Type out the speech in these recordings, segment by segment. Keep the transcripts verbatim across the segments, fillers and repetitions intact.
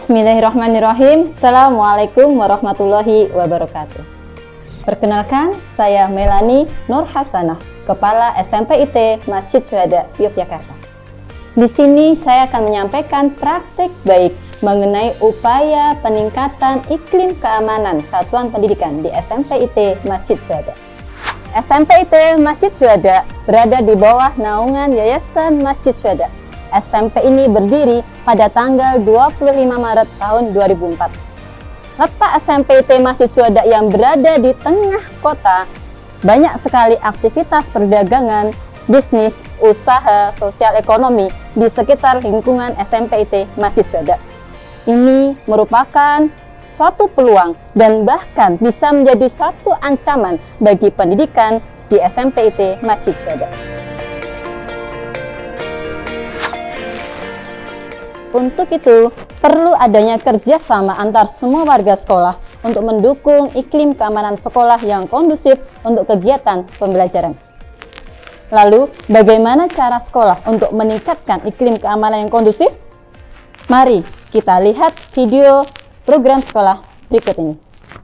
Bismillahirrahmanirrahim. Assalamualaikum warahmatullahi wabarakatuh. Perkenalkan, saya Melani Nur Hasanah, Kepala S M P I T Masjid Syuhada Yogyakarta. Di sini saya akan menyampaikan praktik baik mengenai upaya peningkatan iklim keamanan satuan pendidikan di S M P I T Masjid Syuhada. S M P I T Masjid Syuhada berada di bawah naungan Yayasan Masjid Syuhada. S M P ini berdiri pada tanggal dua puluh lima Maret tahun dua ribu empat. Letak S M P I T Masjid Syuhada yang berada di tengah kota, banyak sekali aktivitas perdagangan, bisnis, usaha, sosial ekonomi di sekitar lingkungan S M P I T Masjid Syuhada. Ini merupakan suatu peluang dan bahkan bisa menjadi suatu ancaman bagi pendidikan di S M P I T Masjid Syuhada. Untuk itu, perlu adanya kerjasama antar semua warga sekolah untuk mendukung iklim keamanan sekolah yang kondusif untuk kegiatan pembelajaran. Lalu, bagaimana cara sekolah untuk meningkatkan iklim keamanan yang kondusif? Mari kita lihat video program sekolah berikut ini.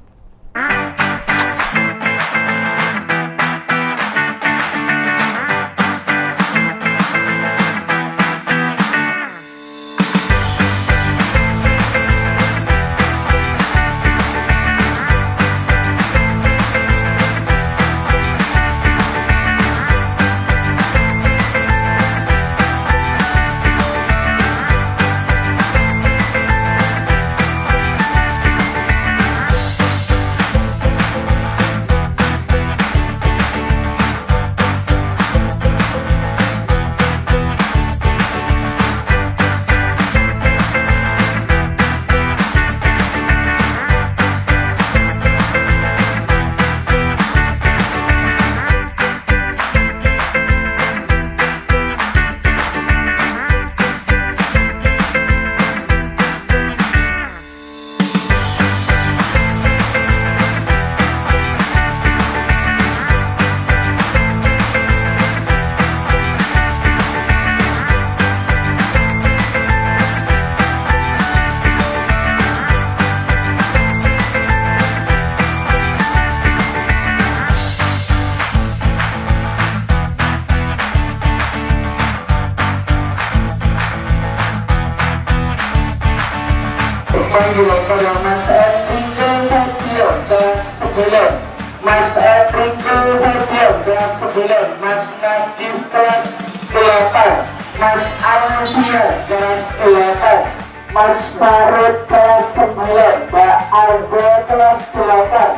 Menggilangkan Mas Enrico Video kelas sembilan, Mas Enrico Video kelas sembilan, Mas Nadif kelas delapan, Mas Alvia kelas delapan, Mas Farud kelas sembilan, Mbak Argo kelas delapan.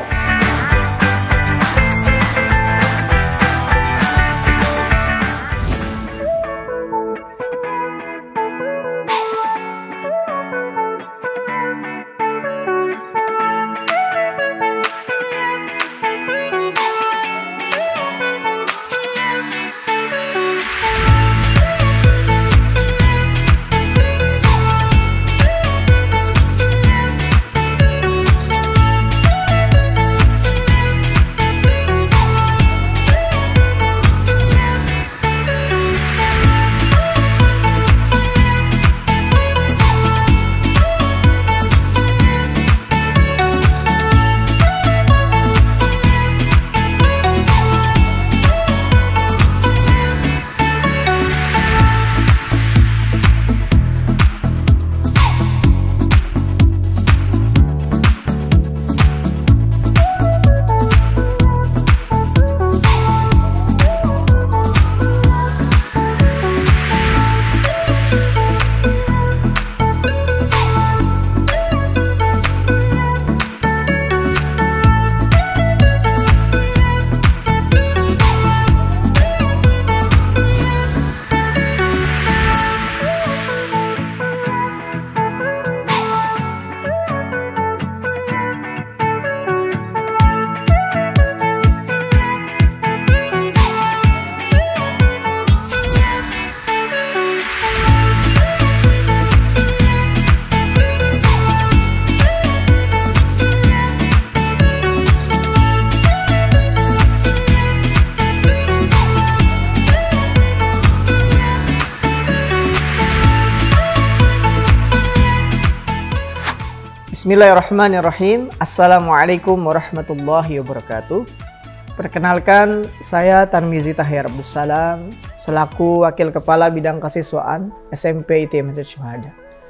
Bismillahirrahmanirrahim. Assalamualaikum warahmatullahi wabarakatuh. Perkenalkan, saya Tarmizi Tahir Abdussalam selaku Wakil Kepala Bidang Kesiswaan S M P I T Masjid Syuhada.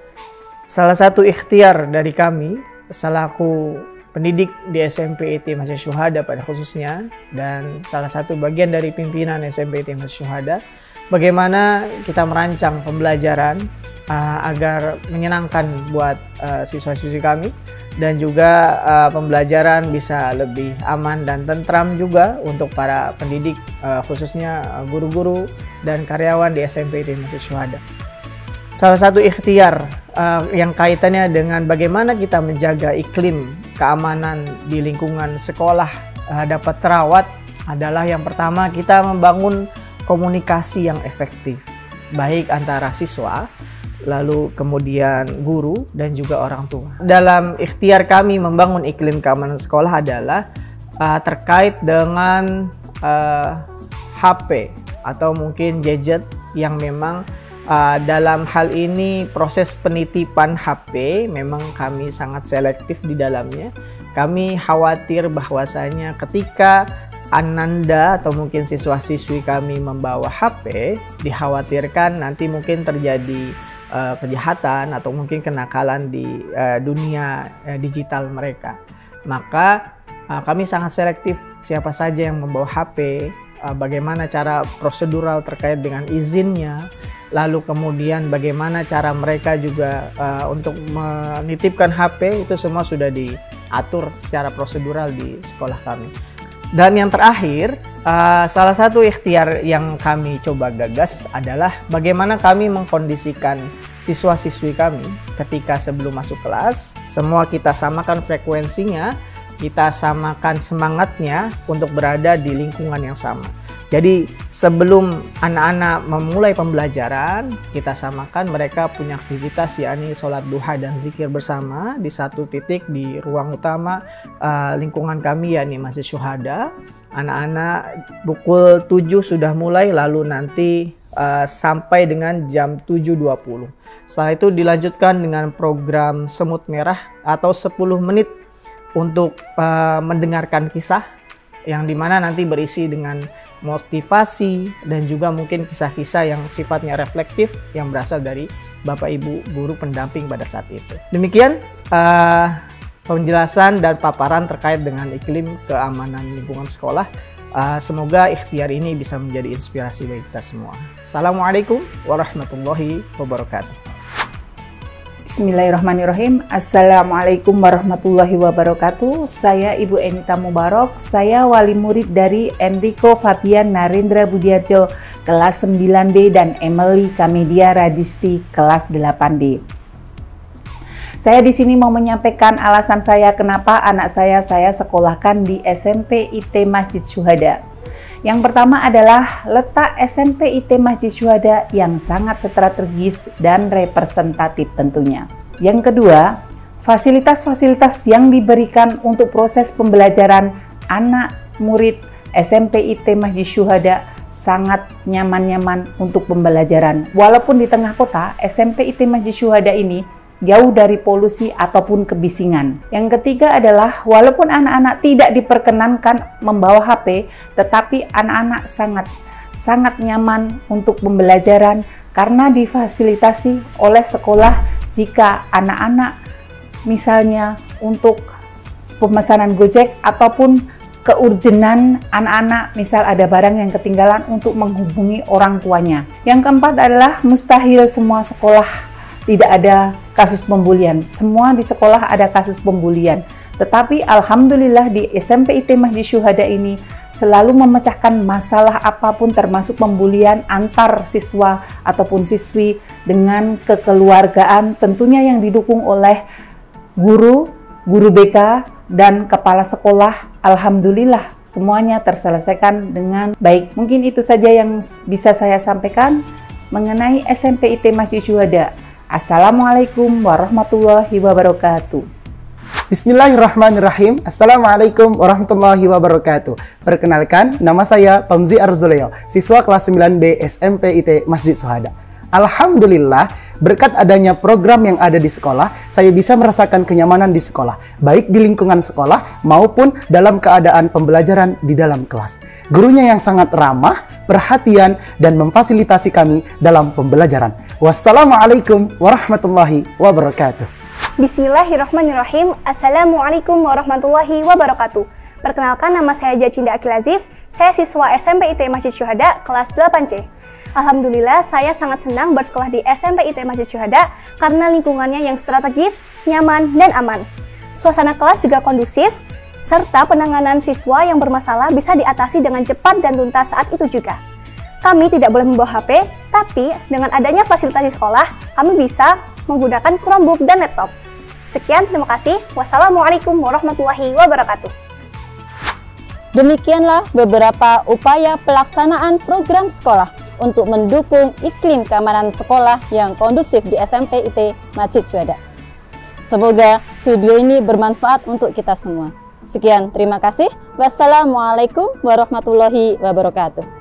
Salah satu ikhtiar dari kami selaku pendidik di S M P I T Masjid Syuhada pada khususnya, dan salah satu bagian dari pimpinan S M P I T Masjid Syuhada, bagaimana kita merancang pembelajaran uh, agar menyenangkan buat uh, siswa-siswi kami, dan juga uh, pembelajaran bisa lebih aman dan tentram juga untuk para pendidik, uh, khususnya guru-guru uh, dan karyawan di S M P I T Masjid Syuhada. Salah satu ikhtiar uh, yang kaitannya dengan bagaimana kita menjaga iklim keamanan di lingkungan sekolah uh, dapat terawat adalah yang pertama, kita membangun komunikasi yang efektif, baik antara siswa, lalu kemudian guru, dan juga orang tua. Dalam ikhtiar kami membangun iklim keamanan sekolah adalah uh, terkait dengan uh, H P atau mungkin gadget yang memang uh, dalam hal ini proses penitipan H P memang kami sangat selektif di dalamnya. Kami khawatir bahwasanya ketika Ananda atau mungkin siswa-siswi kami membawa H P, dikhawatirkan nanti mungkin terjadi uh, kejahatan atau mungkin kenakalan di uh, dunia uh, digital mereka. Maka uh, kami sangat selektif siapa saja yang membawa H P, uh, bagaimana cara prosedural terkait dengan izinnya, lalu kemudian bagaimana cara mereka juga uh, untuk menitipkan H P, itu semua sudah diatur secara prosedural di sekolah kami. Dan yang terakhir, uh, salah satu ikhtiar yang kami coba gagas adalah bagaimana kami mengkondisikan siswa-siswi kami ketika sebelum masuk kelas. Semua kita samakan frekuensinya, kita samakan semangatnya untuk berada di lingkungan yang sama. Jadi sebelum anak-anak memulai pembelajaran, kita samakan mereka punya aktivitas, yakni sholat duha dan zikir bersama di satu titik di ruang utama uh, lingkungan kami, yakni Masjid Syuhada. Anak-anak pukul tujuh sudah mulai, lalu nanti uh, sampai dengan jam tujuh dua puluh. Setelah itu dilanjutkan dengan program semut merah atau sepuluh menit untuk uh, mendengarkan kisah, yang dimana nanti berisi dengan motivasi dan juga mungkin kisah-kisah yang sifatnya reflektif yang berasal dari Bapak Ibu guru pendamping pada saat itu. Demikian uh, penjelasan dan paparan terkait dengan iklim keamanan lingkungan sekolah. Uh, semoga ikhtiar ini bisa menjadi inspirasi bagi kita semua. Assalamualaikum warahmatullahi wabarakatuh. Bismillahirrahmanirrahim. Assalamualaikum warahmatullahi wabarakatuh. Saya Ibu Enita Mubarok. Saya wali murid dari Enrico Fabian Narendra Budiarjo kelas sembilan D dan Emily Kamedia Radisti kelas delapan D. Saya di sini mau menyampaikan alasan saya kenapa anak saya saya sekolahkan di S M P I T Masjid Syuhada. Yang pertama adalah letak S M P I T Masjid Syuhada yang sangat strategis dan representatif tentunya. Yang kedua, fasilitas-fasilitas yang diberikan untuk proses pembelajaran anak murid S M P I T Masjid Syuhada sangat nyaman-nyaman untuk pembelajaran. Walaupun di tengah kota, S M P I T Masjid Syuhada ini jauh dari polusi ataupun kebisingan. Yang ketiga adalah walaupun anak-anak tidak diperkenankan membawa H P, tetapi anak-anak sangat sangat nyaman untuk pembelajaran karena difasilitasi oleh sekolah jika anak-anak misalnya untuk pemesanan Gojek ataupun keurgenan anak-anak, misal ada barang yang ketinggalan, untuk menghubungi orang tuanya. Yang keempat adalah mustahil semua sekolah tidak ada kasus pembulian. Semua di sekolah ada kasus pembulian. Tetapi alhamdulillah di S M P I T Masjid Syuhada ini selalu memecahkan masalah apapun termasuk pembulian antar siswa ataupun siswi dengan kekeluargaan, tentunya yang didukung oleh guru, guru B K, dan kepala sekolah. Alhamdulillah semuanya terselesaikan dengan baik. Mungkin itu saja yang bisa saya sampaikan mengenai S M P I T Masjid Syuhada. Assalamualaikum warahmatullahi wabarakatuh. Bismillahirrahmanirrahim. Assalamualaikum warahmatullahi wabarakatuh. Perkenalkan, nama saya Tomzi Arzuleo, siswa kelas sembilan B S M P I T Masjid Syuhada. Alhamdulillah, berkat adanya program yang ada di sekolah, saya bisa merasakan kenyamanan di sekolah, baik di lingkungan sekolah maupun dalam keadaan pembelajaran di dalam kelas. Gurunya yang sangat ramah, perhatian, dan memfasilitasi kami dalam pembelajaran. Wassalamualaikum warahmatullahi wabarakatuh. Bismillahirrahmanirrahim. Assalamualaikum warahmatullahi wabarakatuh. Perkenalkan, nama saya Jacinda Akil Azif. Saya siswa S M P I T Masjid Syuhada kelas delapan C. Alhamdulillah, saya sangat senang bersekolah di S M P I T Masjid Syuhada karena lingkungannya yang strategis, nyaman, dan aman. Suasana kelas juga kondusif, serta penanganan siswa yang bermasalah bisa diatasi dengan cepat dan tuntas saat itu juga. Kami tidak boleh membawa H P, tapi dengan adanya fasilitas di sekolah, kami bisa menggunakan Chromebook dan laptop. Sekian, terima kasih. Wassalamualaikum warahmatullahi wabarakatuh. Demikianlah beberapa upaya pelaksanaan program sekolah untuk mendukung iklim keamanan sekolah yang kondusif di S M P I T Masjid Syuhada. Semoga video ini bermanfaat untuk kita semua. Sekian, terima kasih. Wassalamualaikum warahmatullahi wabarakatuh.